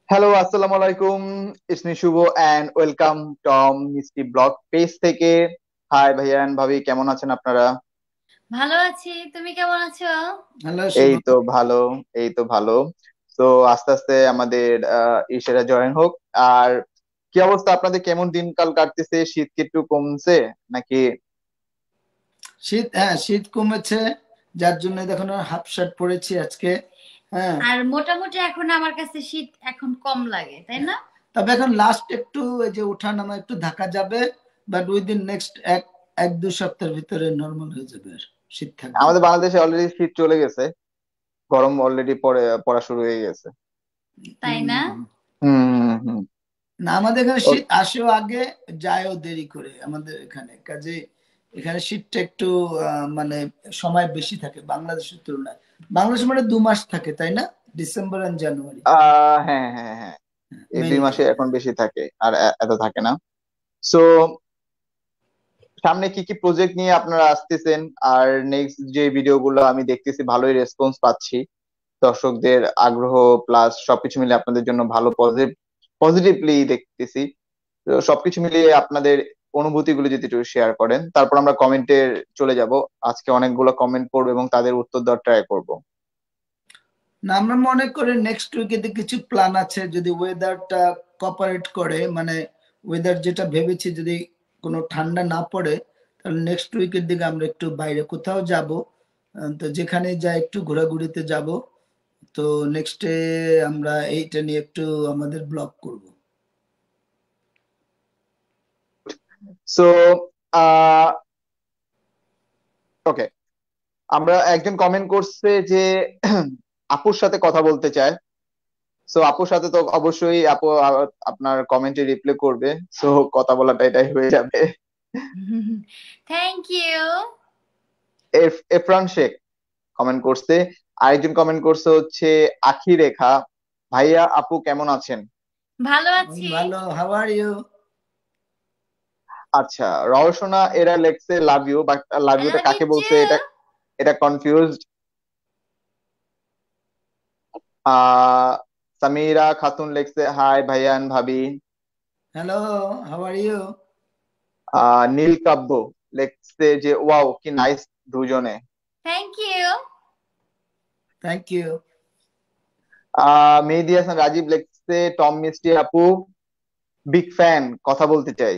Hello, আসসালামু আলাইকুম। ইসমি Shuvo and welcome Tom Mishti vlog page থেকে। হাই ভাইয়ান ভাবি, কেমন আছেন আপনারা? ভালো আছি। তুমি কেমন আছো? হ্যালো এই শুভ। তো ভালো, এই তো ভালো। তো আস্তে আস্তে আমাদের ইসেরা জয়েন হোক। আর কি অবস্থা আপনাদের, কেমন দিনকাল কাটতেছে? শীত কি একটু কমছে নাকি? শীত, হ্যাঁ শীত কমেছে, যার জন্য দেখুন হাফ শার্ট পরেছি আজকে। হ্যাঁ, আর মোটামুটি এখন আমার কাছে শীত এখন কম লাগে, তাই না? তবে এখন লাস্ট একটু এই যে ওঠানামা একটু ধাক্কা যাবে, বাট উইদিন নেক্সট এক এক দু সপ্তাহের ভিতরে নর্মাল হয়ে যাবে, আর শীত থাকবে না। আমাদের বাংলাদেশে অলরেডি শীত চলে গেছে, গরম অলরেডি পড়ে পড়া শুরু হয়ে গেছে। তাই না? হুম হুম হুম। না, আমাদের এখানে ও, শীত আসেও আগে, যায়ও দেরি করে আমাদের এখানে, কাজে এখানে শীতটা একটু মানে সময় বেশি থাকে বাংলাদেশের তুলনায়। বাংলাদেশ মানে 2 মাস থাকে, তাই না? ডিসেম্বর আর জানুয়ারি হ্যাঁ হ্যাঁ হ্যাঁ, এই দুই মেইনলি। মাসে এখন বেশি থাকে, আর এত থাকে না। সো সামনে কি কি প্রজেক্ট নিয়ে আপনারা আসতেছেন? আর নেক্সট যে ভিডিওগুলো আমি দেখতেছি, ভালোই রেসপন্স পাচ্ছি, দর্শকদের আগ্রহ প্লাস সবকিছু মিলে আপনাদের জন্য ভালো পজিটিভলি দেখতেছি। তো সবকিছু মিলিয়ে আপনাদের অনুভূতিগুলো যদি একটু শেয়ার করেন, তারপর আমরা কমেন্টে চলে যাব। আজকে অনেকগুলো কমেন্ট পড়বো এবং তাদের উত্তর দেওয়ার ট্রাই করব। না, আমরা মনে করি নেক্সট উইকে কিছু প্ল্যান আছে, যদি ওয়েদারটা কোঅপারেট করে, মানে ওয়েদার যেটা ভেবেছি, যদি কোনো ঠান্ডা না পড়ে, তাহলে নেক্সট উইকের দিকে আমরা একটু বাইরে কোথাও যাব। তো যেখানে যাই একটু ঘোরাঘুরিতে যাব। তো নেক্সটে আমরা এইটা নিয়ে একটু আমাদের ব্লগ করব। সো আহ ওকে, আমরা একজন কমেন্ট করছে যে আপুর সাথে কথা বলতে চায়। সো আপুর সাথে তো অবশ্যই আপু আপনার কমেন্টে রিপ্লাই করবে। সো কথা বলাটা এটাই হয়ে যাবে। Thank you. Efran Sheikh comment করছে। আরেকজন কমেন্ট করছে হচ্ছে আখি রেখা, ভাইয়া আপু কেমন আছেন? ভালো আছি। ভালো, হাউ আর ইউ? আচ্ছা, রওশনা এরা লেখছে love you, but love I ইউটা লাভ ইউ কাকে টু। বলছে এটা এটা কনফিউজড। আহ সামিরা খাতুন লেখছে হাই ভাইয়ান ভাবি। Hello, how are you? Nil Kabbo লেখছে যে ওয়াও কি নাইস দুজনে। Thank you. Thank you. Mehedi Hasan Rajib লেখছে টম মিষ্টি আপু বিগ ফ্যান, কথা বলতে চাই।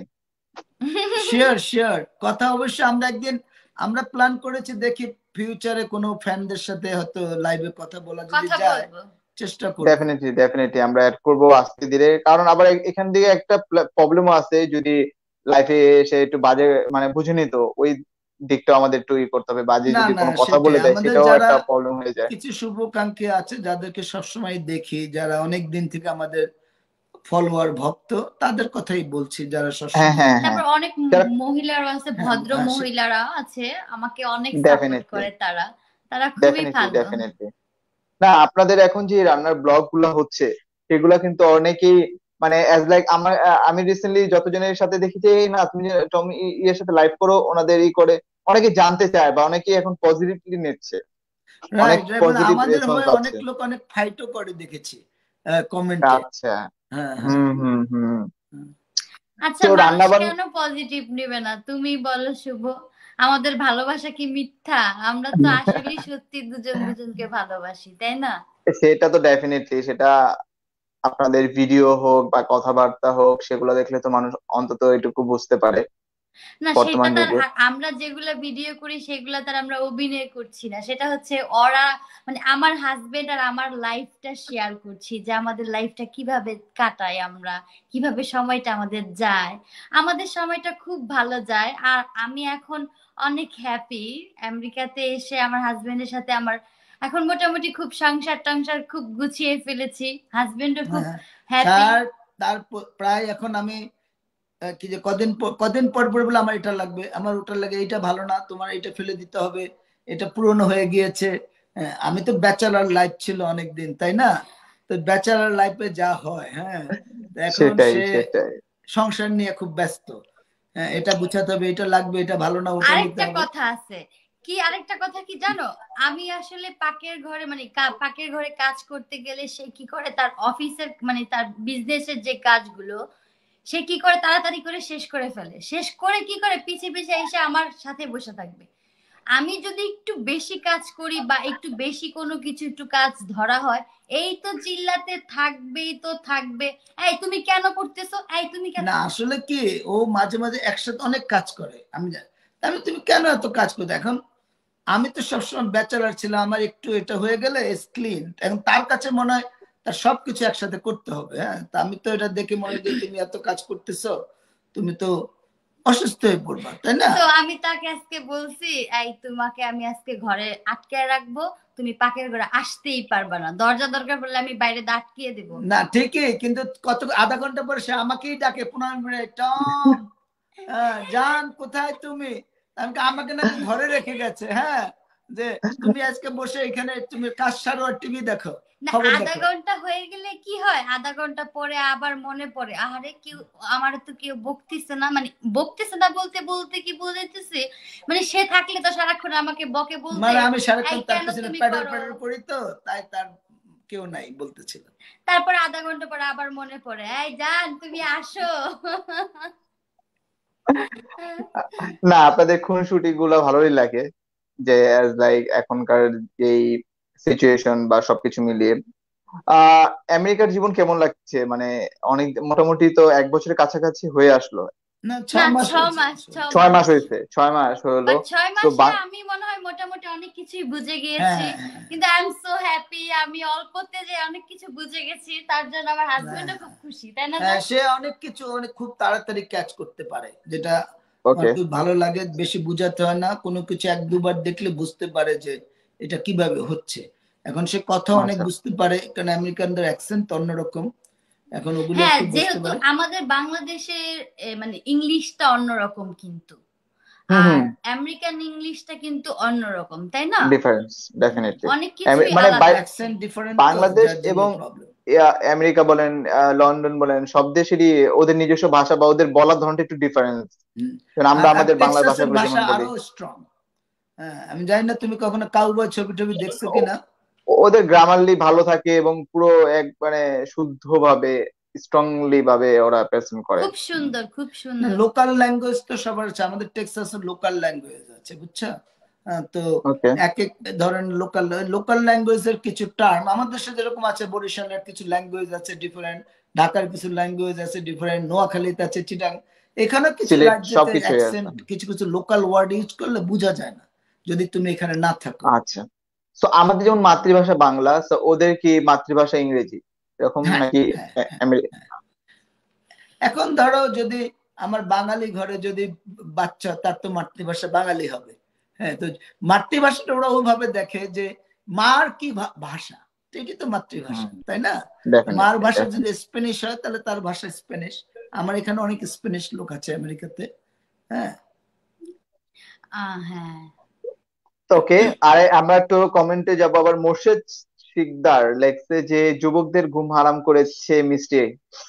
শিওর শিওর, কথা অবশ্যই আমরা একদিন আমরা প্ল্যান করেছি, দেখি ফিউচারে কোনো ফ্যানদের সাথে হয়তো লাইভে কথা বলা যদি কথা যায়, বলবো। চেষ্টা করব। ডেফিনেটলি ডেফিনেটলি আমরা অ্যাড করবো আস্তে ধীরে, কারণ আবার এখান থেকে একটা প্রবলেমও আছে, যদি লাইফে এসে একটু বাজে মানে বুঝেনি তো ওই দিকটা আমাদের একটু ই করতে হবে, বাজে না যদি না, কোনো কথা সেটাই, বলে দেয় আমাদের সেটাও যারা একটা প্রবলেম হয়ে যায়। কিছু শুভাকাঙ্ক্ষী আছে, যাদেরকে সবসময় দেখি, যারা অনেক দিন থেকে আমাদের ফলোয়ার ভক্ত, তাদের কথাই বলছি, যারা হ্যাঁ সবসময়। হ্যাঁ হ্যাঁ, তারপর অনেক যারা মহিলারা আছে, হ্যাঁ ভদ্র হ্যাঁ, মহিলারা আছে, আমাকে অনেক সাপোর্ট ডেফিনেটলি করে তারা। তারা খুবই ডেফিনেটলি ভালো। ডেফিনেটলি। না, আপনাদের এখন যে রান্নার ব্লগ গুলা হচ্ছে সেগুলা কিন্তু অনেকেই মানে অ্যাজ লাইক আমার আমি রিসেন্টলি যতজনের সাথে দেখেছি, "এই না তুমি যে টম ইয়ের সাথে লাইভ করো, ওনাদের ই করে", অনেকে জানতে চায় বা অনেকে এখন পজিটিভলি নিচ্ছে, অনেক রাইট, এবং পজিটিভ আমাদের রেসপন্স হয়ে অনেক পাচ্ছে। লোক অনেক ফাইটও করে দেখেছি কমেন্টে। আচ্ছা। হ্যাঁ হ্যাঁ হুম হুম হুম। হ্যাঁ। আচ্ছা, তো মানুষ রান্না বান্না কেন পজিটিভ নেবে না তুমি বলো শুভ? আমাদের ভালোবাসা কি মিথ্যা? আমরা তো আসলে সত্যি দুজন দুজনকে ভালোবাসি, তাই না? সেটা তো ডেফিনেটলি, সেটা আপনাদের ভিডিও হোক বা কথাবার্তা হোক সেগুলো দেখলে তো মানুষ অন্তত এটুকু বুঝতে পারে না, সেটা বর্তমান তার যুগে। আমরা যেগুলা ভিডিও করি সেগুলা তার আমরা অভিনয় করছি না, সেটা হচ্ছে ওরা, মানে আমার হাজবেন্ড আর আমার লাইফটা শেয়ার করছি, যে আমাদের লাইফটা কিভাবে কাটাই আমরা, কিভাবে সময়টা আমাদের যায়। আমাদের সময়টা খুব ভালো যায়, আর আমি এখন অনেক হ্যাপি। আমেরিকাতে এসে আমার হাজবেন্ডের সাথে আমার এখন মোটামুটি খুব সংসার টংসার খুব গুছিয়ে ফেলেছি, হাজবেন্ডও খুব হ্যাঁ, হ্যাপি। তার তার প্রায় এখন আমি কি যে কদিন পর পর বলে আমার এটা লাগবে, আমার ওটা লাগে, এটা ভালো না, তোমার এটা ফেলে দিতে হবে, এটা পুরনো হয়ে গিয়েছে। আমি তো ব্যাচেলার লাইফ ছিল অনেক দিন, তাই না? তো ব্যাচেলার লাইফে যা হয়, হ্যাঁ, তো এখন সেটাই সে সেটাই। সংসার নিয়ে খুব ব্যস্ত। হ্যাঁ, এটা গুছাতে হবে, এটা লাগবে, এটা ভালো না, ওটা নিতে আরেকটা হবে। কথা আছে, কি আরেকটা কথা কি জানো, আমি আসলে পাকের ঘরে মানে পাকের ঘরে কাজ করতে গেলে সে কি করে তার অফিসের মানে তার বিজনেসের যে কাজগুলো সে কি করে তাড়াতাড়ি করে শেষ করে ফেলে, শেষ করে কি করে পিছে পিছে এসে আমার সাথে বসে থাকবে। আমি যদি একটু বেশি কাজ করি বা একটু বেশি কোনো কিছু একটু কাজ ধরা হয়, এই তো চিল্লাতে থাকবেই তো থাকবে, এই তুমি কেন করতেছো, এই তুমি কেন। না আসলে কি ও মাঝে মাঝে একসাথে অনেক কাজ করে, আমি জানি। আমি তুমি কেন এত কাজ করতে, এখন আমি তো সবসময় ব্যাচেলার ছিলাম, আমার একটু এটা হয়ে গেলে ক্লিন, এখন তার কাছে মনে হয় তার সবকিছু একসাথে করতে হবে। হ্যাঁ, তা আমি তো এটা দেখে মনে হয় যে তুমি এত কাজ করতেছো, তুমি তো অসুস্থ হয়ে পড়বা, তাই না? তো আমি তাকে আজকে বলছি, এই তোমাকে আমি আজকে ঘরে আটকে রাখবো, তুমি পাকের ঘরে আসতেই পারবা না, দরজা দরকার পড়লে আমি বাইরে আটকিয়ে দেবো। না ঠিকই, কিন্তু কত আধা ঘন্টা পরে সে আমাকেই ডাকে 15 মিনিট, টম জান কোথায় তুমি, আমাকে নাকি ঘরে রেখে গেছে। হ্যাঁ, যে তুমি আজকে বসে এখানে তুমি কাজ সারো আর টিভি দেখো, না খবর আধা দেখো। ঘন্টা হয়ে গেলে কি হয়, আধা ঘন্টা পরে আবার মনে পড়ে, আরে কেউ আমার তো কেউ বকতেছে না, মানে বকতেছে না বলতে বলতে কি বুঝাইতেছে, মানে সে থাকলে তো সারাক্ষণ আমাকে বকে বলতে, মানে আমি এই সারাক্ষণ তার কেন পিছনে তুমি প্যাডেল করো। প্যাডেল করি, তো তাই তার কেউ নাই বলতেছিল। তারপর আধা ঘন্টা পরে আবার মনে পড়ে, এই জান তুমি আসো। না, আপনাদের খুনসুটি গুলো ভালোই লাগে, যে লাইক এখনকার এই সিচুয়েশন বা সবকিছু মিলিয়ে। আমেরিকার জীবন কেমন লাগছে, মানে অনেক মোটামুটি তো 1 বছরের কাছাকাছি হয়ে আসলো। না না 6 মাস ছ হয়েছে। মাস ছ 6 মাস মাস হয়েছে, 6 মাস হলো। বাট 6 তো মাসে আমি মনে হয় মোটামুটি অনেক কিছুই বুঝে গিয়েছি, হ্যাঁ কিন্তু আই এম সো হ্যাপি, আমি অল্পতে যে অনেক কিছু বুঝে গেছি তার জন্য আমার হাজবেন্ডও খুব খুশি, তাই না হ্যাঁ, জান? সে অনেক কিছু অনেক খুব তাড়াতাড়ি ক্যাচ করতে পারে, যেটা আমার ওকে। খুব ভালো লাগে। বেশি বুঝাতে হয় না, কোনো কিছু এক দুবার দেখলে বুঝতে পারে যে এটা কিভাবে হচ্ছে। এখন সে কথা অনেক আচ্ছা। বুঝতে পারে, কারণ আমেরিকানদের অ্যাকসেন্ট অন্যরকম, এখন ওগুলো হ্যাঁ একটু বুঝতে যেহেতু পারে। আমাদের বাংলাদেশের মানে ইংলিশটা অন্যরকম কিন্তু, হুম আর হুম। আমেরিকান ইংলিশটা কিন্তু অন্যরকম, তাই না? Difference definitely. অনেক কিছুই মানে আলাদা আছে। অ্যাকসেন্ট ডিফারেন্ট, তো বাংলাদেশ যার জন্য এবং প্রবলেম। আমেরিকা বলেন, লন্ডন বলেন, সব দেশেরই ওদের নিজস্ব ভাষা বা ওদের বলার ধরনটা একটু ডিফারেন্স। আমরা আর আমাদের বাংলা টেক্সাসের ভাষাগুলো ভাষা যেমন বলি, আরো স্ট্রং। হ্যাঁ, আমি জানি না তুমি কখনো কাউবয় ছবি টবি দেখছো কিনা। ওদের গ্রামারলি ভালো থাকে এবং পুরো একবারে শুদ্ধভাবে স্ট্রংলি ভাবে ওরা প্রেজেন্ট করে। খুব সুন্দর খুব না সুন্দর। লোকাল ল্যাঙ্গুয়েজ তো সবার আছে, আমাদের টেক্সাসের লোকাল ল্যাঙ্গুয়েজ আছে, বুঝছো? তো ওকে। এক এক ধরেন লোকাল লোকাল ল্যাঙ্গুয়েজের কিছু টার্ম আমাদের দেশে যেরকম আছে, বরিশালের কিছু ল্যাঙ্গুয়েজ আছে ডিফারেন্ট, ঢাকার কিছু ল্যাঙ্গুয়েজ আছে ডিফারেন্ট, নোয়াখালীতে আছে, চিটাং, এখানে কিছু সিলেট রাজ্যতে সবকিছুই আছে। অ্যাকসেন্ট কিছু কিছু লোকাল ওয়ার্ড ইউজ করলে বোঝা যায় না যদি তুমি এখানে না থাকো। আচ্ছা। তো আমাদের যেমন মাতৃভাষা বাংলা, তো ওদের কি মাতৃভাষা ইংরেজি এরকম হ্যাঁ নাকি? হ্যাঁ হ্যাঁ। এখন ধরো যদি আমার বাঙালি ঘরে যদি বাচ্চা, তার তো মাতৃভাষা বাঙালি হবে। হ্যাঁ, তো মাতৃভাষাটা ওরা ওইভাবে দেখে যে মার কি ভাষা, এটি তো মাতৃভাষা, তাই না? মার ডেফিনেটলি ভাষা যদি ডেফিনেটলি। স্প্যানিশ হয় তাহলে তার ভাষা স্প্যানিশ। আমার এখানে অনেক স্প্যানিশ লোক আছে আমেরিকাতে। হ্যাঁ। হ্যাঁ। ওকে। আর আমরা একটু কমেন্টে যাব আবার। মোর্শেদ শিকদার লেখছে যে যুবকদের ঘুম হারাম করেছে মিষ্টি।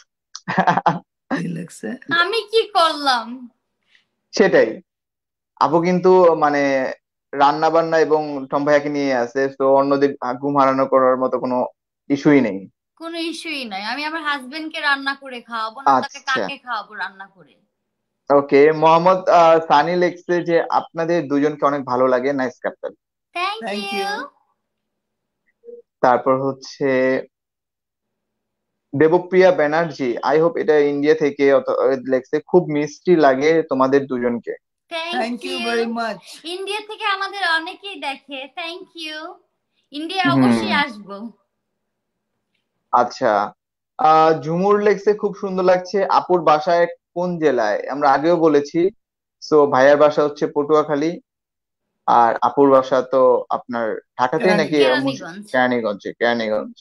কি লাগছে? আমি কি করলাম? সেটাই। আপু কিন্তু মানে রান্না বান্না এবং টম ভাইয়াকে নিয়ে আছে, তো অন্যদের ঘুম হারানো করার মতো কোনো ইস্যুই নেই। কোনো ইস্যুই নাই, আমি আমার হাজবেন্ডকে রান্না করে খাওয়াবো, না তাকে আচ্ছা। কাকে খাওয়াবো রান্না করে। ওকে। মোহাম্মদ সানি লিখছে যে আপনাদের দুজনকে অনেক ভালো লাগে, nice captain. Thank thank you. You. তারপর হচ্ছে দেবপ্রিয়া ব্যানার্জি, আই হোপ এটা ইন্ডিয়া থেকে লেখছে, খুব মিষ্টি লাগে তোমাদের দুজনকে। Thank thank you you. Very much. India থেকে আমাদের অনেকেই দেখে, থ্যাংক ইউ। ইন্ডিয়া হুম। অবশ্যই আসবো। আচ্ছা। ঝুমুর লেখছে খুব সুন্দর লাগছে, আপুর বাসায় কোন জেলায়? আমরা আগেও বলেছি। সো ভাইয়ার বাসা হচ্ছে পটুয়াখালী, আর আপুর বাসা তো আপনার ঢাকাতেই নাকি কেরানীগঞ্জ। কেরানীগঞ্জে, কেরানীগঞ্জ।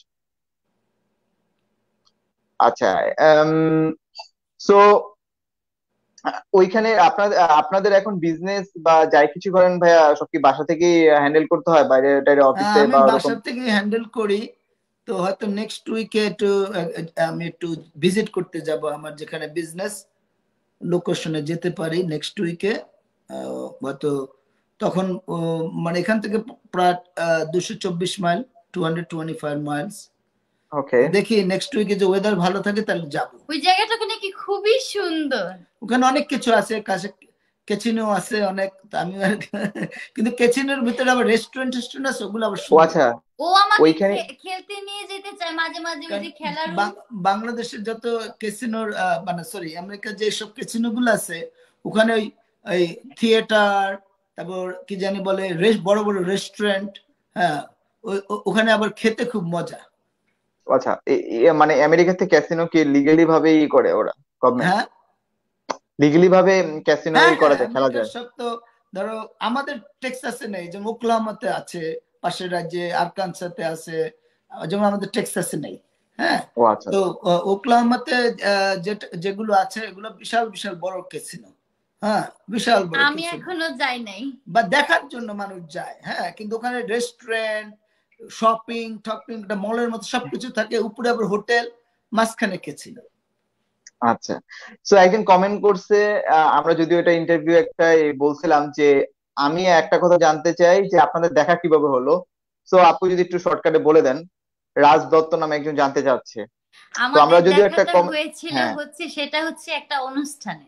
আচ্ছা। সো ওইখানে আপনাদের আপনাদের এখন বিজনেস বা যাই কিছু করেন ভাইয়া, সব কি বাসা থেকেই হ্যান্ডেল করতে হয়, বাইরে টাইরে অফিসে আমি বা ওরকম? বাসা থেকে হ্যান্ডেল করি। তো হয়তো নেক্সট উইকে একটু আমি একটু ভিজিট করতে যাব আমার যেখানে বিজনেস লোকেশনে যেতে পারি নেক্সট উইকে। হয়তো তখন মানে এখান থেকে প্রায় 224 মাইল, 225 মাইলস। ওকে, দেখি নেক্সট উইকে যে ওয়েদার ভালো থাকে তাহলে যাবো। ওই জায়গাটা নাকি খুবই সুন্দর। ওখানে অনেক কিছু আছে, কাছে কেচিনো আছে অনেক, আমি কিন্তু কেচিনোর ভিতরে আবার রেস্টুরেন্ট আছে, ওগুলো আবার ও সুন্দর। আচ্ছা, ও আমাকে ওইখানে খেলতে নিয়ে যেতে চায় মাঝে মাঝে, ওই যে খেলার বাংলাদেশের যত কেসিনোর মানে সরি আমেরিকার যে সব কেসিনো গুলো আছে, ওখানে ওই থিয়েটার, তারপর কি জানি বলে বড় বড় রেস্টুরেন্ট, হ্যাঁ ওখানে আবার খেতে খুব মজা। আচ্ছা, মানে আমেরিকাতে ক্যাসিনো কি লিগালি ভাবে করে ওরা, গভর্নমেন্ট হ্যাঁ লিগালি ভাবে ক্যাসিনো হ্যাঁ করা হ্যাঁ, যায়, খেলা আমেরিকার যায়? সব তো ধরো আমাদের টেক্সাসে নেই, যেমন ওকলাহোমাতে আছে, পাশের রাজ্যে আরকানসাতে আছে, যেমন আমাদের টেক্সাসে নেই। হ্যাঁ, ও আচ্ছা তো আচ্ছা। ওকলাহোমাতে যেগুলো আছে এগুলো বিশাল বিশাল বড় ক্যাসিনো। হ্যাঁ, বিশাল বড় আমি ক্যাসিনো, এখনো যাই নাই। বা দেখার জন্য মানুষ যায়। হ্যাঁ, কিন্তু ওখানে রেস্টুরেন্ট, শপিং টপিং, একটা মলের মতো সবকিছু থাকে, উপরে আবার হোটেল, মাঝখানে ক্যাসিনো। আচ্ছা, সো একজন কমেন্ট করছে, আমরা যদিও এটা ইন্টারভিউ একটা বলছিলাম যে আমি একটা কথা জানতে চাই যে আপনাদের দেখা কিভাবে হলো। সো আপু যদি একটু শর্টকাটে বলে দেন। রাজ দত্ত নামে একজন জানতে চাচ্ছে। তো আমরা আমাদের যদিও একটা দেখাটা হয়েছিল হ্যাঁ, হচ্ছে, সেটা হচ্ছে একটা অনুষ্ঠানে।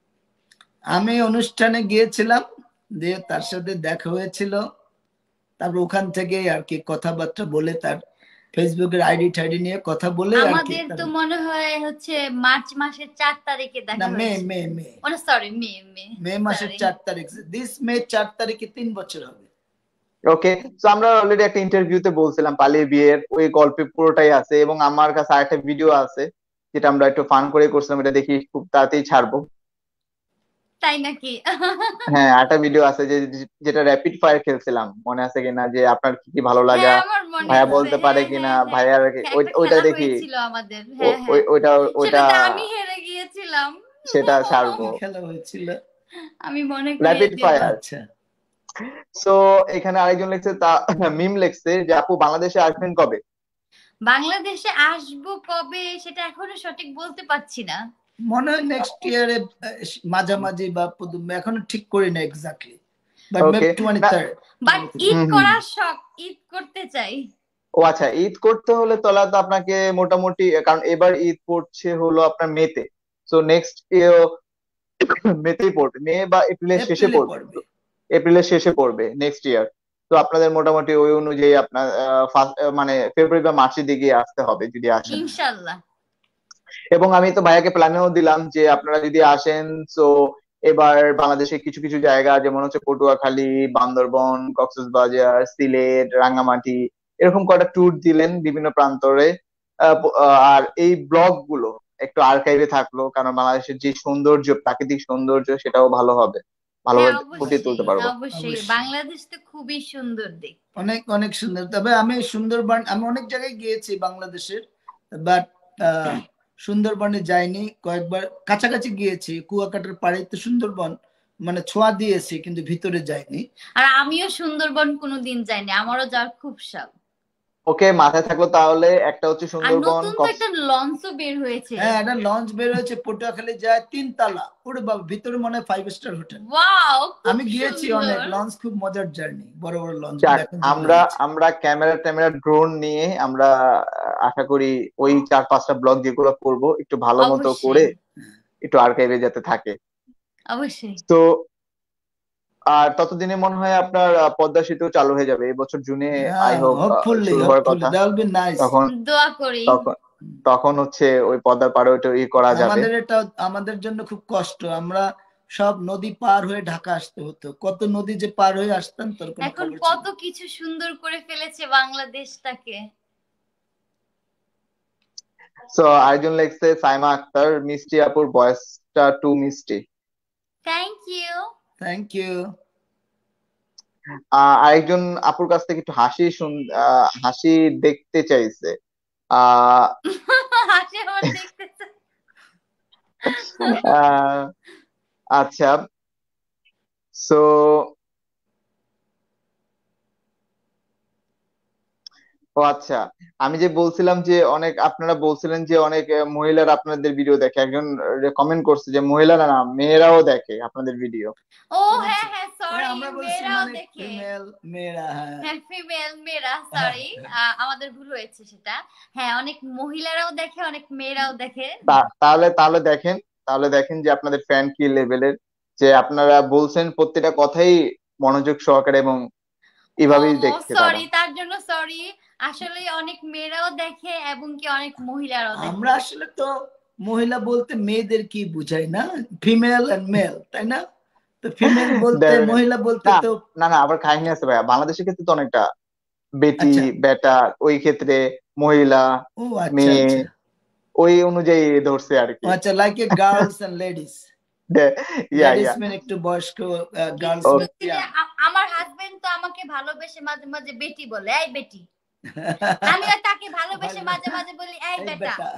আমি অনুষ্ঠানে গিয়েছিলাম, দিয়ে তার সাথে দেখা হয়েছিল, তারপর ওখান থেকে আর কি কথাবার্তা বলে, তার ফেসবুকের আইডি টাইডি নিয়ে কথা বলে আর কি। আমাদের তো মনে হয় হচ্ছে মার্চ মাসের 4 তারিখে না, দেখা মে হয়েছে। মে মে সরি, মে মে মাসের 4 তারিখ, মে 4 তারিখে 3 বছর হবে। ওকে। তো আমরা অলরেডি একটা ইন্টারভিউতে বলছিলাম পালিয়ে বিয়ের ওই গল্পে পুরোটাই আছে, এবং আমার কাছে আরেকটা ভিডিও আছে যেটা আমরা একটু ফান করে করছিলাম, এটা দেখি খুব তাড়াতাড়ি ছাড়বো। তাই নাকি? হ্যাঁ, আরেকটা ভিডিও আছে যেটা র্যাপিড ফায়ার খেলছিলাম, মনে আছে কিনা, যে আপনার কি কি ভালো লাগা হ্যাঁ, আমার মনে ভাইয়া আছে। বলতে পারে হ্যাঁ কিনা, হ্যাঁ হ্যাঁ, ভাইয়ার একটা ওইটা খেলা দেখি। হয়েছিল আমাদের। হ্যাঁ হ্যাঁ, ওইটা ওইটা সেটাতে আমি হেরে গিয়েছিলাম। সেটা ছাড়বো। কি খেলা হয়েছিল? আমি মনে করিয়ে র্যাপিড দেব। ফায়ার। আচ্ছা, সো এখানে আরেকজন লিখছে, তা মিম লিখছে যে আপু বাংলাদেশে আসবেন কবে? বাংলাদেশে আসবো কবে সেটা এখনো সঠিক বলতে পারছি না। মনে হয় নেক্সট ইয়ারে মাঝামাঝি বা এখনো ঠিক করি না এক্স্যাক্টলি, বাট ওকে, মেবি না 23rd। But Eid hmm hmm. করার শখ, ঈদ করতে চাই। ও আচ্ছা, ঈদ করতে হলে তাহলে তো আপনাকে মোটামুটি, কারণ এবার ঈদ পড়ছে হলো আপনার মেতে, সো নেক্সট মেতেই পড়বে, মে বা এপ্রিলের শেষে এপ্রিলে পড়বে। পড়বে। এপ্রিলের শেষে পড়বে নেক্সট ইয়ার। তো আপনাদের মোটামুটি ওই অনুযায়ী আপনার মানে ফেব্রুয়ারি বা মার্চের দিকে আসতে হবে যদি আসেন। ইনশাল্লাহ। এবং আমি তো ভাইয়াকে প্ল্যানেও দিলাম যে আপনারা যদি আসেন, তো এবার বাংলাদেশে কিছু কিছু জায়গা যেমন হচ্ছে পটুয়াখালী, বান্দরবন, কক্সবাজার, সিলেট, রাঙ্গামাটি, এরকম কয়টা ট্যুর দিলেন বিভিন্ন প্রান্তরে। আর এই ব্লগ গুলো একটু আর্কাইভে থাকলো, কারণ বাংলাদেশের যে সৌন্দর্য, প্রাকৃতিক সৌন্দর্য, সেটাও ভালো হবে, হ্যাঁ, ভালোভাবে ফুটিয়ে অবশ্যই তুলতে পারবো। অবশ্যই, অবশ্যই, বাংলাদেশ তো খুবই সুন্দর দেখতে। অনেক অনেক সুন্দর। তবে আমি সুন্দরবন, আমি অনেক জায়গায় গিয়েছি বাংলাদেশের, বাট সুন্দরবনে যাইনি। কয়েকবার কাছাকাছি গিয়েছি, কুয়াকাটার পাড়ে তো সুন্দরবন, মানে ছোঁয়া দিয়েছি কিন্তু ভিতরে যাইনি। আর আমিও সুন্দরবন কোনোদিন যাইনি, আমারও যাওয়ার খুব শখ। ওকে, মাথায় থাকলো তাহলে। একটা হচ্ছে আর সুন্দরবন, নতুন তো একটা লঞ্চও বের হয়েছে। হ্যাঁ, একটা লঞ্চ বের হয়েছে, পটুয়াখালী যায় 3 তালা, ওরে বাবা, ভিতরে মনে হয় 5 স্টার হোটেল। ওয়াও, খুব আমি গিয়েছি অনেক, সুন্দর। লঞ্চ খুব মজার জার্নি, বড় বড় লঞ্চ গুলো যাক, এখন যেগুলো আমরা হয়েছে। আমরা ক্যামেরা ট্যামেরা ড্রোন নিয়ে আমরা আশা করি ওই 4-5টা ব্লগ যেগুলো করব একটু ভালো মতো অবশ্যই করে একটু আর্কাইভে যাতে থাকে। অবশ্যই। তো আর ততদিনে মনে হয় আপনার পদ্মা সেতু চালু হয়ে যাবে এই বছর জুনে, আই হ্যাঁ, হোপ হোপফুলি শুরু হওয়ার হোপফুলি কথা। That will be nice. তখন দোয়া করি। তখন তখন হচ্ছে ওই পদ্মার পাড়ে ওইটা করা যাবে। আমাদের এটা আমাদের জন্য খুব কষ্ট, আমরা সব নদী পার হয়ে ঢাকা আসতে হতো, কত নদী যে পার হয়ে আসতাম তোর কোনো এখন খবর ছিল কত কিছু সুন্দর করে ফেলেছে বাংলাদেশটাকে। সো আরেকজন লিখছে সাইমা আক্তার, মিষ্টি আপুর ভয়েসটা টু মিষ্টি। Thank you. Thank you. আরেকজন আপুর কাছ থেকে একটু হাসি দেখতে চাইছে। আহ হাসি আমার দেখতে চাই। আহ, আচ্ছা, সো ও আচ্ছা, আমি যে বলছিলাম যে অনেক, আপনারা বলছিলেন যে অনেক মহিলারা আপনাদের ভিডিও দেখে, একজন কমেন্ট করছে যে মহিলারা না মেয়েরাও দেখে আপনাদের ভিডিও। ও ও হ্যাঁ আচ্ছা, হ্যাঁ, সরি, আমরা বলছি মেয়েরাও মানে দেখে। ফিমেল মেয়েরা, হ্যাঁ। হ্যাঁ, ফিমেল মেয়েরা, সরি, আমাদের ভুল হয়েছে সেটা। হ্যাঁ, অনেক মহিলারাও দেখে, অনেক মেয়েরাও দেখে। তাহলে তাহলে দেখেন, তাহলে দেখেন যে আপনাদের ফ্যান কি লেভেলের, যে আপনারা বলছেন প্রত্যেকটা কথাই মনোযোগ সহকারে, এবং ও এভাবেই দেখছে তারা। সরি, তার জন্য সরি। আসলে অনেক মেয়েরাও দেখে এবং কি অনেক মহিলারাও দেখে। আমরা আসলে তো মহিলা বলতে মেয়েদের কি বুঝাই না, ফিমেল এন্ড মেল, তাই না? তো ফিমেল বলতে Definitely. মহিলা বলতে না তো না না, আবার কাহিনী আছে ভাইয়া, বাংলাদেশের ক্ষেত্রে তো অনেকটা বেটি আচ্ছা। বেটা, ওই ক্ষেত্রে মহিলা ও আচ্ছা মেয়ে আচ্ছা। ওই অনুযায়ী ধরছে আর ও কি। আচ্ছা, like a girls and ladies. Yeah ladies yeah. Men একটু বয়স্ক, গার্লস কিন্তু মেন এই যে ইয়াং। আমার হাজবেন্ড তো আমাকে ভালোবেসে মাঝে মাঝে বেটি বলে, এই বেটি। আমিও তাকে ভালোবেসে মাঝে মাঝে বলি, এই এই বেটা। বেটা।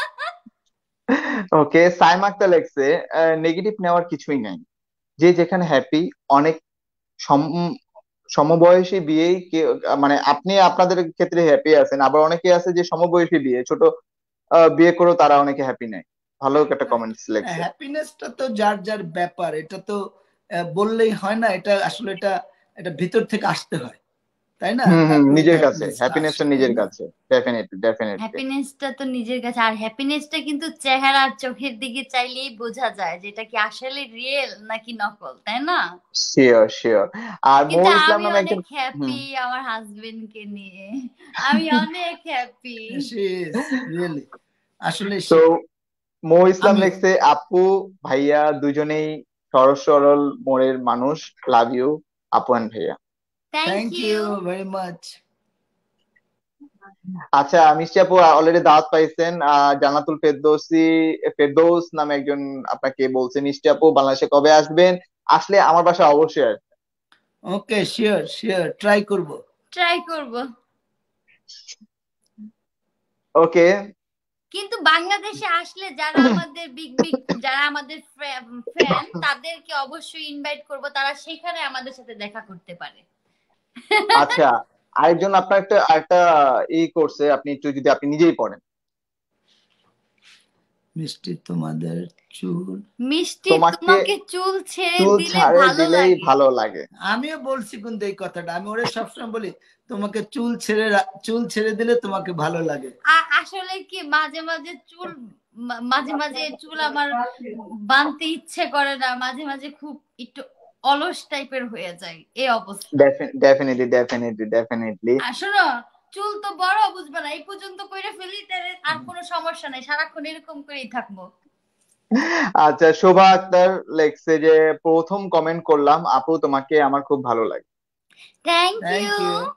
ওকে, সাইমা আক্তার লেখছে নেগেটিভ নেওয়ার কিছুই নাই, যে যেখানে হ্যাপি। অনেক সম- সমবয়সী বিয়েই মানে আপনি আপনাদের ক্ষেত্রে হ্যাপি আছেন, আবার অনেকে আছে যে সমবয়সী বিয়ে, ছোট বিয়ে করেও তারা অনেকে হ্যাপি নাই। ভালো একটা কমেন্টস লেখছে। হ্যাপিনেসটা তো যার যার ব্যাপার, এটা তো বললেই হয় না, এটা আসলে এটা এটা ভিতর থেকে আসতে হয়, তাই না? হুম হুম, তারপরে তো নিজের কাছে হ্যাপিনেসটা আসে, হ্যাপিনেসটা তাই নিজের না? কাছে, ডেফিনেটলি ডেফিনেটলি। হ্যাপিনেসটা তো নিজের কাছে, আর হ্যাপিনেসটা কিন্তু চেহারা আর চোখের দিকে চাইলেই বোঝা যায় যেটা কি আসলে রিয়েল নাকি নকল, তাই না? Sure sure. আর কিন্তু মৌ ইসলাম আমি নামে একজন। অনেক হুম। হ্যাপি আমার হাজবেন্ডকে নিয়ে। আমি অনেক হ্যাপি। সে ইজ রিয়েলি, আসলে তো সে, মৌ ইসলাম আমিও। লিখছে, আপু ভাইয়া দুজনেই সরল সরল মনের মানুষ, লাভ ইউ আপু এন্ড ভাইয়া। Thank thank you. You very much. আচ্ছা, মিষ্টি আপু অলরেডি দাওয়াত পাইছেন, জান্নাতুল ফেরদৌসি, ফেরদৌস নামে একজন আপনাকে বলছে, মিষ্টি আপু বাংলাদেশে কবে আসবেন, আসলে আমার বাসায় অবশ্যই আসবেন। ওকে, শিওর শিওর, ট্রাই করব। ট্রাই করব। ওকে। কিন্তু বাংলাদেশে আসলে যারা আমাদের বিগ বিগ, যারা আমাদের ফ্যান, তাদেরকে অবশ্যই ইনভাইট করব, তারা সেখানে আমাদের সাথে দেখা করতে পারে। আচ্ছা, আরেকজন আপনার একটা আরেকটা করছে, আপনি একটু যদি আপনি নিজেই পড়েন। মিষ্টি তোমাদের চুল, মিষ্টি তোমাকে তোমাকে চুল ছেড়ে চুল দিলে ছাড়ে ভালো দিলেই লাগে। ভালো লাগে। আমিও বলছি কিন্তু এই কথাটা, আমি ওরে সবসময় বলি তোমাকে চুল ছেড়ে দিলে তোমাকে ভালো লাগে। আসলে কি মাঝে মাঝে চুল, মাঝে মাঝে চুল আমার বাঁধতে ইচ্ছে করে না, মাঝে মাঝে খুব একটু অলস টাইপের হয়ে যায় এই অবস্থা। Definitely definitely definitely. আর শোনো, চুল তো বড় বুঝবা না, এই পর্যন্ত কইরা ফেলি তাহলে আর কোনো সমস্যা নাই, সারাক্ষণ এরকম করেই থাকবো। আচ্ছা, শোভা আক্তার লেখছে যে প্রথম কমেন্ট করলাম, আপু তোমাকে আমার খুব ভালো লাগে। Thank thank you. ইউ।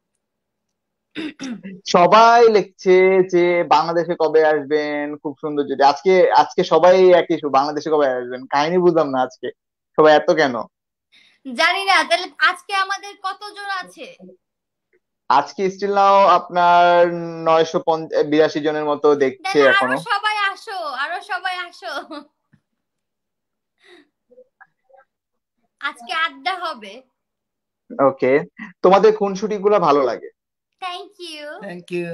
সবাই লিখছে যে বাংলাদেশে কবে আসবেন, খুব সুন্দর। যদি আজকে আজকে সবাই একই বাংলাদেশে কবে আসবেন, কাহিনী বুঝলাম না আজকে সবাই এত কেন। জানি না, তাহলে আজকে আমাদের কতজন আছে? আজকে স্টিল নাও আপনার 982 জনের মতো দেখছে তাহলে আরো এখনো। সবাই আসো, আরো সবাই আসো, আজকে আড্ডা হবে। ওকে, তোমাদের খুনসুটি গুলা ভালো লাগে। Thank you. Thank you.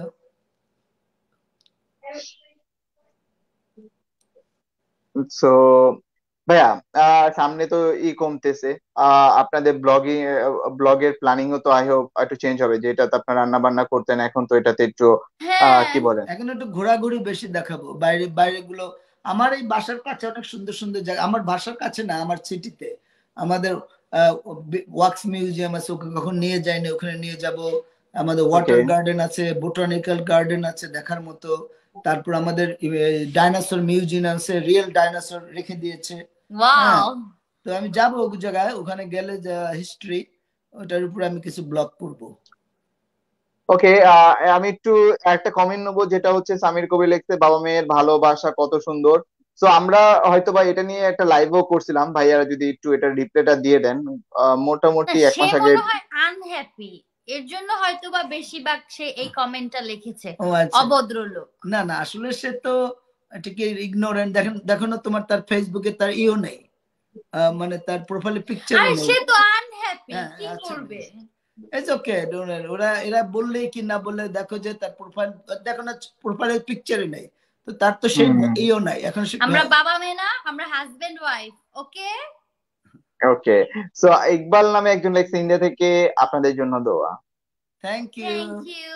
So ভাইয়া, সামনে তো কমতেছে, আপনাদের ব্লগের প্ল্যানিংও তো আই হোপ একটু চেঞ্জ হবে, যেটাতে আপনার রান্না বান্না করতেন, এখন তো এটাতে একটু হ্যাঁ। কি বলেন। এখন একটু ঘোরাঘুরি বেশি দেখাবো, বাইরে বাইরে গুলো। আমার এই বাসার কাছে অনেক সুন্দর সুন্দর জায়গা, আমার বাসার কাছে না, আমার সিটিতে আমাদের ওয়াক্স মিউজিয়াম আছে, ওকে কখন নিয়ে যায়নি, ওখানে নিয়ে যাব। আমাদের ওকে। ওয়াটার গার্ডেন আছে, বোটানিক্যাল গার্ডেন আছে দেখার মতো। তারপর আমাদের ডাইনোসর মিউজিয়াম আছে, রিয়েল ডাইনোসর রেখে দিয়েছে। হ্যাঁ, ওয়াও। তো আমি যাবো ওই জায়গায়, ওখানে গেলে যা হিস্ট্রি, ওটার উপরে আমি কিছু ব্লগ করবো। ওকে, আমি একটু একটা কমেন্ট নেবো, যেটা হচ্ছে সামির কবি লিখছে, বাবা মেয়ের ভালোবাসা কত সুন্দর। তো আমরা হয়তো বা এটা নিয়ে একটা লাইভও করছিলাম, ভাইয়ারা যদি একটু এটা রিপ্লাইটা দিয়ে দেন। না, মোটামুটি এক সে মাস আগে। মনে হয় আনহ্যাপি, এর জন্য হয়তো বা বেশিরভাগ সে এই কমেন্টটা লিখেছে। ও আচ্ছা। অভদ্র লোক। না না, আসলে সে তো ঠিক ইগনোরেন্ট। দেখেন, দেখো না, তোমার তার ফেসবুকে তার ইও নেই, মানে তার প্রোফাইলে পিকচারও আরে নেই। সে তো আনহ্যাপি, হ্যাঁ, কি আচ্ছা, করবে? ইটস ওকে, ওরা এরা বললেই কি না বললে, দেখো যে তার প্রোফাইল দেখো না, প্রোফাইলের পিকচারই নেই, তো তার তো সেই ইও নাই এখন। আমরা বাবা মেয়ে না, আমরা husband wife. Okay okay. So Iqbal নামে একজন লেখছে ইন্ডিয়া থেকে, আপনাদের জন্য দোয়া। Thank you. Thank you.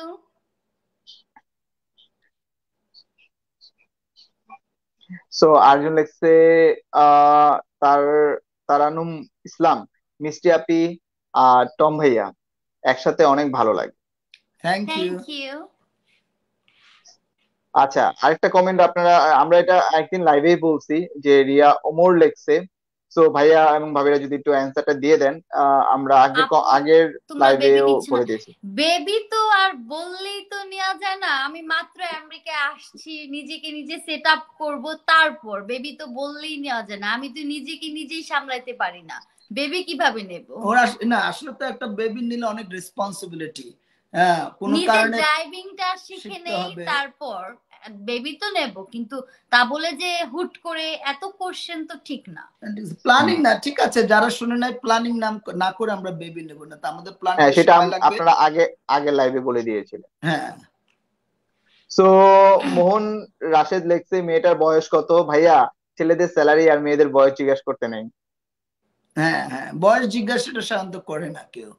So আরেকজন লেখছে আহ তার তারানুম ইসলাম, মিষ্টি আপি আর টম ভাইয়া একসাথে অনেক ভালো লাগে। Thank you. Thank you. আচ্ছা, আরেকটা কমেন্ট আপনারা, আমরা এটা একদিন লাইভেই বলছি যে রিয়া ওমর লেখছে। সো ভাইয়া এবং ভাবিরা যদি একটু অ্যান্সারটা দিয়ে দেন, আমরা আপু আগের তোমরা বেবি লাইভেও নিচ্ছ না? করে দিয়েছি। বেবি তো আর বললেই তো নেওয়া যায় না। আমি মাত্র আমেরিকায় আসছি, নিজেকে নিজে সেট আপ করবো, তারপর বেবি তো বললেই নেওয়া যায় না। আমি তো নিজেকে নিজেই সামলাইতে পারি না, বেবি কিভাবে নেব? ওরা না, আসলে তো একটা বেবি নিলে অনেক রেসপন্সিবিলিটি, হ্যাঁ কোনো নিজে কারণে ড্রাইভিংটা শিখে শিখতে নেই, হবে। তারপর বেবি তো নেব, কিন্তু তা বলে যে হুট করে এত কোশ্চেন তো ঠিক না। প্ল্যানিং না, ঠিক আছে, যারা শুনে নাই প্ল্যানিং না করে আমরা বেবি নেব না, তা আমাদের প্ল্যানিং হ্যাঁ, এর সেটা সময় লাগবে। আপনারা আগে লাইভে বলে দিয়েছিলেন। হ্যাঁ সো মোহন রাশেদ লেখছে মেয়েটার বয়স কত? ভাইয়া, ছেলেদের স্যালারি আর মেয়েদের বয়স জিজ্ঞাসা করতে নেই। হ্যাঁ হ্যাঁ, বয়স জিজ্ঞাসাটা সাধারণত করে না কেউ,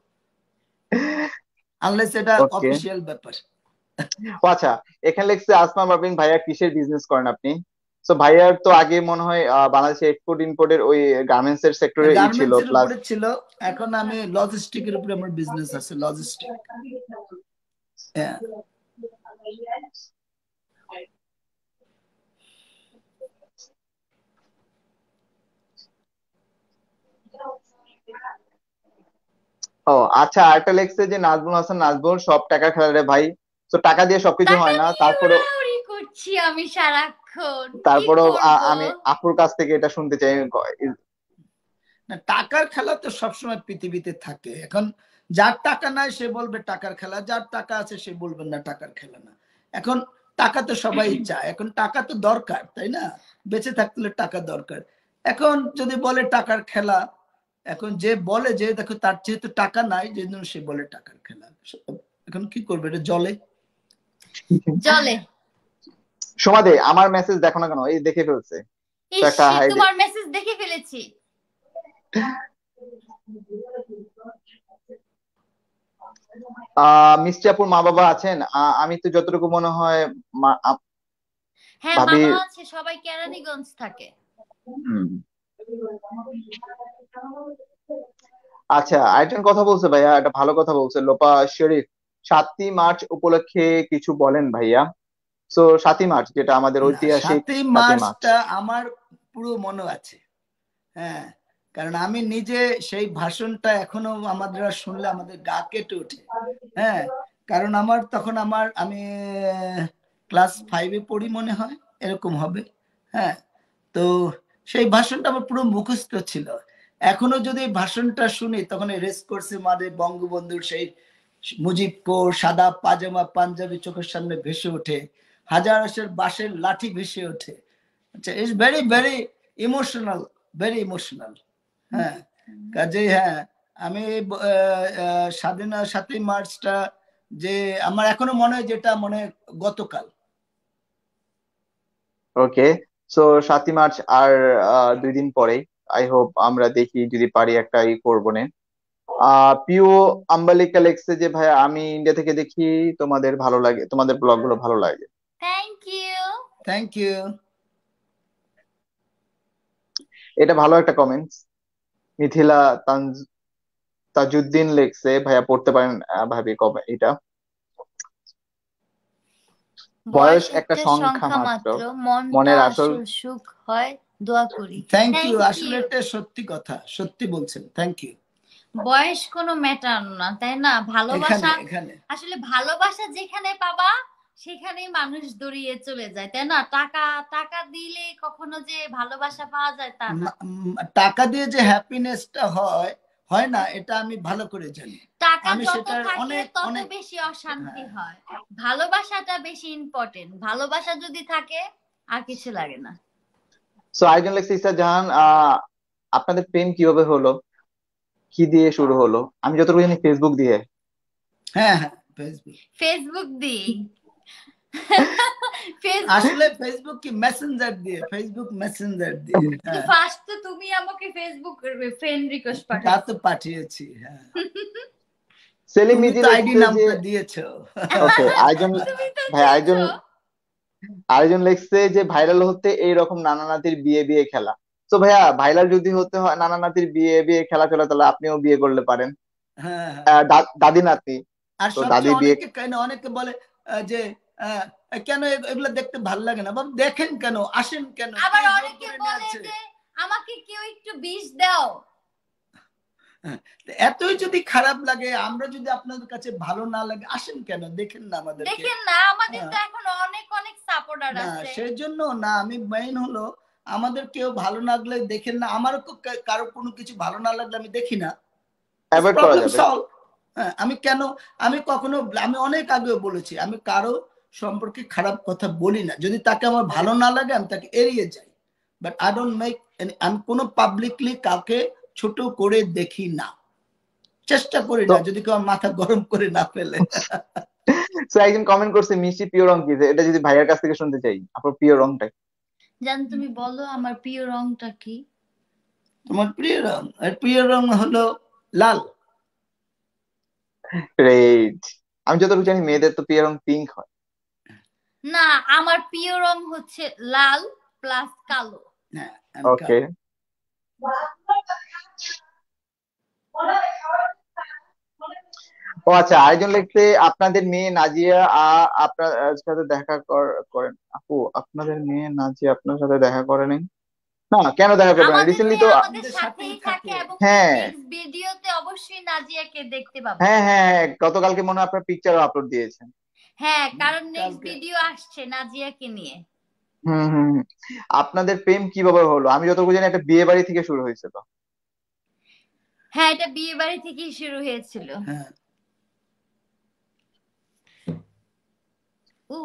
আনলেস এটা ওকে। অফিসিয়াল ব্যাপার। আচ্ছা, এখানে লেখছে আসমা পারভিন, ভাইয়া কিসের বিজনেস করেন আপনি? তো ভাইয়ার তো আগে মনে হয় বাংলাদেশে এক্সপোর্ট ইম্পোর্টের ওই গার্মেন্টস এর সেক্টরে ছিল, গার্মেন্টস এর প্লাস উপরে ছিল, এখন আমি লজিস্টিকের উপরে আমার বিজনেস আছে, লজিস্টিক। হ্যাঁ ও আচ্ছা, আরেকটা লেখছে যে নাজমুল হাসান নাজমুল, সব টাকা খেলা রে ভাই। তো টাকা দিয়ে সবকিছু টাকা হয় না, নিয়ে তারপরেও উড়াউড়ি করছি আমি সারাক্ষণ, কি তারপরেও করব? আমি আপুর কাছ থেকে এটা শুনতে চাই। না, টাকার খেলা তো সবসময় পৃথিবীতে থাকে। এখন যার টাকা নাই সে বলবে টাকার খেলা, যার টাকা আছে সে বলবে না টাকার খেলা না। এখন টাকা তো সবাই চায়, এখন টাকা তো দরকার, তাই না? বেঁচে থাকলে টাকা দরকার। এখন যদি বলে টাকার খেলা, এখন যে বলে যে দেখো তার যেহেতু টাকা নাই, যে জন্য সে বলে টাকার খেলা। এখন কি করবে, এটা জলে জলে। সমাধে আমার মেসেজ দেখো না কেন? এই দেখে ফেলছে তো ইস, একটা হাইডে। তোমার মেসেজ দেখে ফেলেছি। মিষ্টি আপুর মা বাবা আছেন? আমি তো যতটুকু মনে হয় হ্যাঁ ভাবি। বাবা আছে, সবাই কেরানীগঞ্জ থাকে। হুম। আচ্ছা, আরেকটা কথা বলছে ভাইয়া, একটা ভালো কথা বলছে লোপা শরীফ, 7ই মার্চ উপলক্ষে কিছু বলেন ভাইয়া। তো 7ই মার্চ যেটা আমাদের না, ঐতিহাসিক 7ই মার্চ। মার্চটা আমার পুরো মনে আছে। হ্যাঁ, কারণ আমি নিজে সেই ভাষণটা এখনো আমাদের শুনলে আমাদের গা কেটে ওঠে। হ্যাঁ, কারণ আমার তখন আমি ক্লাস 5-এ পড়ি মনে হয়, এরকম হবে। হ্যাঁ, তো সেই ভাষণটা আমার পুরো মুখস্থ ছিল। এখনো যদি ভাষণটা শুনি তখন রেস করছে মানে বঙ্গবন্ধুর সেই মুজিবপুর সাদা পাজামা পাঞ্জাবি চোখের সামনে ভেসে ওঠে, হাজার হাজার বাঁশের লাঠি ভেসে ওঠে। আচ্ছা, it's very very emotional, very emotional. হ্যাঁ, কাজেই হ্যাঁ, আমি স্বাধীনতা 7ই মার্চটা যে আমার এখনো মনে হয়, যেটা মনে হয় গতকাল। ওকে। সো 7ই মার্চ আর 2 দিন পরেই, আই হোপ আমরা দেখি যদি পারি একটা করবো নে। পিও আম্বালিকা লেখছে যে ভাইয়া আমি ইন্ডিয়া থেকে দেখি, তোমাদের ভালো লাগে, তোমাদের ব্লগ গুলো ভালো লাগে। Thank you. Thank you. এটা ভালো একটা কমেন্টস। মিথিলা তাজউদ্দিন লেখছে ভাইয়া পড়তে পারেন, ভাবি কবে এটা? বয়স বয়স একটা একটা সংখ্যা সংখ্যা মাত্র, মাত্র, মনটা মনের আসল। আসল সুখ হয়, দোয়া করি। থ্যাংক ইউ, থ্যাংক আসলে ইউ। এটা সত্যি কথা, সত্যি বলছেন, থ্যাংক ইউ। বয়স কোনো ম্যাটার না, তাই না? এখানে ভালোবাসা, এখানে আসলে ভালোবাসা যেখানে পাবা সেখানেই মানুষ দৌড়িয়ে চলে যায়, তাই না? টাকা টাকা দিলে কখনো যে ভালোবাসা পাওয়া যায় তা না। টাকা দিয়ে যে হ্যাপিনেসটা হয়, হয় না, এটা আমি ভালো করে জানি। টাকা আমি যত সেটার থাকে অনেক তত অনেক বেশি অশান্তি হ্যাঁ। হয়। ভালোবাসাটা বেশি ইম্পর্টেন্ট, ভালোবাসা যদি থাকে আর কিছু লাগে না। সো আরেকজন লেখছে ইসা জাহান, আপনাদের প্রেম কিভাবে হলো, কি দিয়ে শুরু হলো? আমি যতটুকু জানি ফেসবুক দিয়ে। হ্যাঁ হ্যাঁ ফেসবুক। ফেসবুক দিয়ে আসলে ফেসবুক কি মেসেঞ্জার দিয়ে, ফেসবুক মেসেঞ্জার দিয়ে। হ্যাঁ ফার্স্ট তো তুমি আমাকে ফেসবুক ফ্রেন্ড রিকোয়েস্ট তা পাঠাচ্ছো। তো পাঠিয়েছি। হ্যাঁ সেলিম তুমি মিজি তো আইডি লিখছে যে নামটা দিয়েছো। ওকে আরেকজন তুমি তো ভাই আরেকজন চেয়েছো। আরেকজন লিখছে যে ভাইরাল হতে এইরকম নানা নাতির বিয়ে বিয়ে খেলা। তো ভাইয়া ভাইরাল যদি হতে হয় নানা নাতির বিয়ে বিয়ে খেলা চলে তাহলে আপনিও বিয়ে করলে পারেন। হ্যাঁ হ্যাঁ দাদি নাতি, আর তো দাদি সবচেয়ে বিয়ে। অনেকে কেন অনেকে বলে যে আহ, কেন এগুলো দেখতে ভালো লাগে না, বাবা দেখেন কেন, আসেন কেন, আবার কে জোর অনেকে করে বলে নিয়ে যে আমাকে কেউ একটু বিষ দাও। এতই যদি খারাপ লাগে, আমরা যদি আপনাদের কাছে ভালো না লাগে, আসেন কেন, দেখেন না আমাদেরকে। দেখেন না, আমাদের তো এখন অনেক অনেক সাপোর্টার না আছে। সেই জন্য না, আমি মেইন হলো আমাদের কেউ ভালো না লাগলে দেখেন না, আমারও কারো কোনো কিছু ভালো না লাগলে আমি দেখি না, অ্যাভয়েড করা প্রবলেম যাবে। সলভ। হ্যাঁ আমি কখনো, আমি অনেক আগেও বলেছি, আমি কারো সম্পর্কে খারাপ কথা বলি না, যদি তাকে আমার ভালো না লাগে আমি তাকে এড়িয়ে যাই, বাট আই ডোন্ট মেক, আমি কোনো পাবলিকলি কাউকে ছোট করে দেখি না, চেষ্টা করি তো না, যদি কেউ আমার মাথা গরম করে না ফেলে। তো একজন কমেন্ট করছে মিষ্টি প্রিয় রং কি, এটা যদি ভাইয়ার কাছ থেকে শুনতে চাই আপনার প্রিয় রংটা কি? জান তুমি বলো আমার প্রিয় রংটা কি? তোমার প্রিয় রং? আর প্রিয় রং হলো লাল। গ্রেট। আমি যতটুকু জানি মেয়েদের তো প্রিয় রং পিঙ্ক হয়। না, আমার প্রিয় রং হচ্ছে লাল প্লাস কালো। হ্যাঁ আমি ওকে। ও আচ্ছা, আরেকজন লিখছে আপনাদের মেয়ে নাজিয়া আপনার সাথে দেখা করেন আপু, আপনাদের মেয়ে নাজিয়া আপনার সাথে দেখা করে নাই? না কেন দেখা করবে না, আমাদের রিসেন্টলি মেয়ে তো। আমাদের আমাদের সাথেই সাথেই থাকে থাকে। এবং হ্যাঁ নেক্সট ভিডিওতে অবশ্যই নাজিয়াকে দেখতে পাবে। হ্যাঁ হ্যাঁ হ্যাঁ, গতকালকে মনে হয় আপনার পিকচারও আপলোড দিয়েছেন। হ্যাঁ, কারণ নেক্সট কালকে ভিডিও আসছে নাজিয়াকে নিয়ে। হুম হুম হুম। আপনাদের প্রেম কিভাবে হলো? আমি যতটুকু জানি একটা বিয়ে বাড়ি থেকে শুরু হয়েছে তো। হ্যাঁ, এটা বিয়ে বাড়ি থেকেই শুরু হয়েছিল। হ্যাঁ ও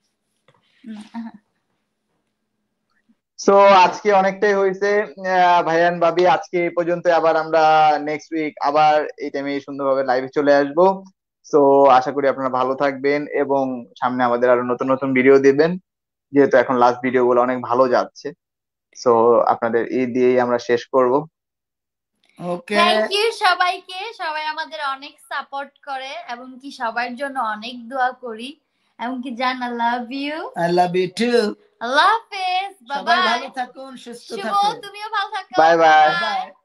সো আজকে অনেকটাই হয়েছে ভাইয়ান ভাবি, আজকে এই পর্যন্ত, আবার আমরা নেক্সট উইক আবার এই টাইমে সুন্দরভাবে লাইভে চলে আসব। সো আশা করি আপনারা ভালো থাকবেন এবং সামনে আমাদের আরো নতুন নতুন ভিডিও দিবেন, যেহেতু এখন লাস্ট ভিডিও গুলো অনেক ভালো যাচ্ছে। সো আপনাদের এই দিয়েই আমরা শেষ করব। ওকে, থ্যাংক ইউ সবাইকে, সবাই আমাদের অনেক সাপোর্ট করে এবং কি সবার জন্য অনেক দোয়া করি এবং কি জান I love you. I love you too. আল্লাহ হাফেজ, বাই সবাই বাই। ভালো থাকুন, সুস্থ শুভ, থাকুন। তুমিও ভালো থাকো, bye bye bye. Bye. By.